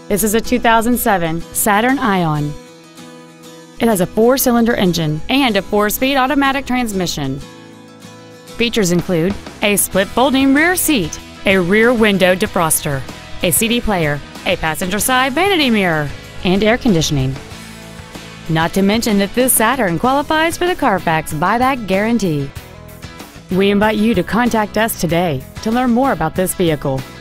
This is a 2007 Saturn Ion. It has a 4-cylinder engine and a 4-speed automatic transmission. Features include a split folding rear seat, a rear window defroster, a CD player, a passenger side vanity mirror, and air conditioning. Not to mention that this Saturn qualifies for the Carfax buyback guarantee. We invite you to contact us today to learn more about this vehicle.